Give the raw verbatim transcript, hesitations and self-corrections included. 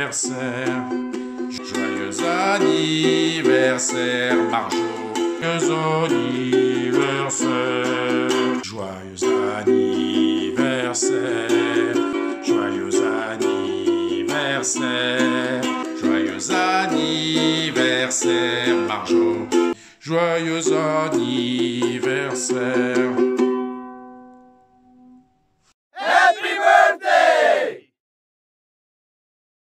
anniversaire. Joyeux anniversaire, Marjo. Joyeux anniversaire. Joyeux anniversaire. Joyeux anniversaire. Joyeux anniversaire, Marjo. Joyeux anniversaire.